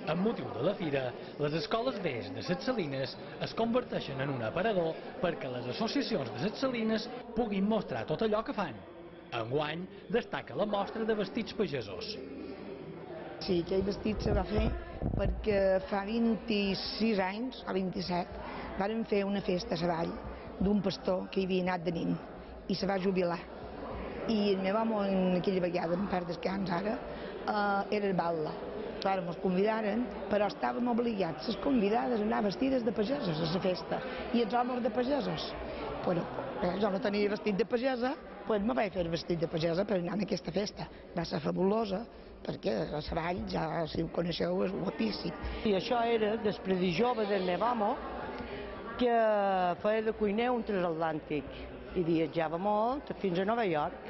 Amb motiu de la fira, les escoles BES de Ses Salines es converteixen en un aparador perquè les associacions de Ses Salines puguin mostrar tot allò que fan. Enguany destaca la mostra de vestits pagesos. Sí, aquell vestit se va fer perquè fa 26 anys, o 27, varen fer una festa a la vall d'un pastor que hi havia anat de nin i se va jubilar. I el meu home, en aquella vegada, en part descans ara, era el batlle. Clar, ens convidaren, però estàvem obligats, les convidades, a anar vestides de pagesos a la festa, i els homes de pagesos. Bueno, jo no tenia vestit de pagesa, doncs me vaig fer vestit de pagesa per anar a aquesta festa. Va ser fabulosa, perquè a la vall, ja si ho coneixeu, és guapíssim. I això era després de jove del meu home, que feia de cuiner un transatlàntic i viatjava molt fins a Nova York,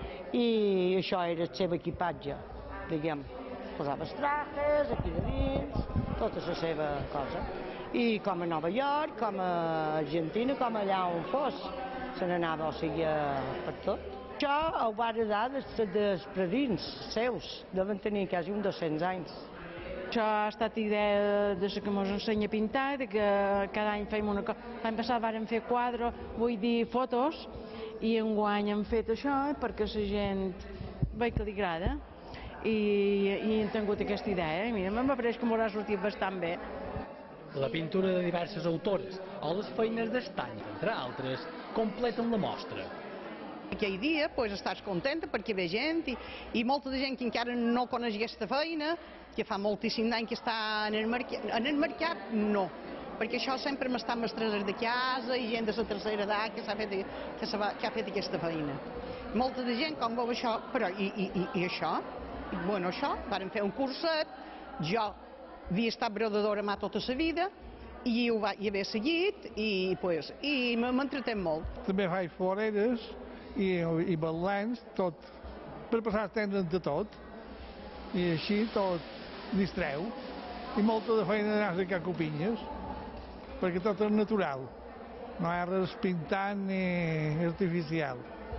i això era el seu equipatge, diguem. Posava els trajes aquí de dins, tota la seva cosa. I com a Nova York, com a Argentina, com allà on fos, se n'anava, o sigui, per tot. Això ho va heredar dels predins seus, deuen tenir quasi uns 200 anys. Això ha estat idea de que ens ensenya a pintar, de que cada any fèiem una cosa. L'any passat vàrem fer quadres, vull dir fotos, i enguany hem fet això perquè la gent veig que li agrada. I hem tingut aquesta idea, i mira, em pareix que m'ho ha sortit bastant bé. La pintura de diverses autores o les feines d'estany, entre altres, completen la mostra. Aquell dia estàs contenta perquè ve gent i molta de gent que encara no coneix aquesta feina, que fa moltíssim d'any que està en el mercat, no. Perquè això sempre m'estan mestresses de casa i gent de la tercera edat que ha fet aquesta feina. Molta de gent com veu això, però i això? Bueno, això, vàrem fer un curset, jo havia estat brodadora mà tota la vida i ho vaig haver seguit i m'entretem molt. També faig floreres i batlans, tot, per passar el temps entre tot, i així tot distreu, i molta de feina d'anar a cercar copinyes, perquè tot és natural, no hi ha res pintant ni artificial.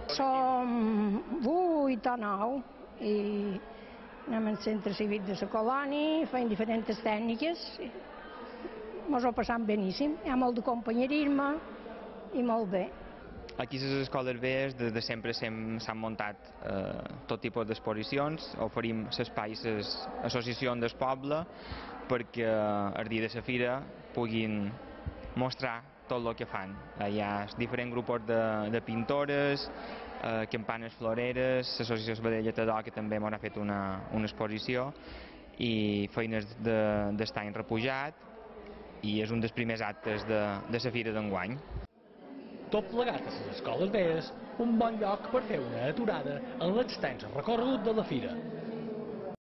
Som 8 o 9 i anem al centre cívic de la colònia, fem diferents tècniques, ens ho passam beníssim, hi ha molt de companyerisme i molt bé. Aquí a les escoles BES des de sempre s'han muntat tot tipus d'exposicions, oferim l'espai a les associacions del poble perquè el dia de la fira puguin mostrar tot el que fan. Hi ha diferents grups de pintores, campanes floreres, l'associació Esbadella Tadó, que també m'ha fet una exposició, i feines d'estany repujat, i és un dels primers actes de la fira d'enguany. Tot plegat a les escoles BES, un bon lloc per fer una aturada en l'extens recorregut de la fira.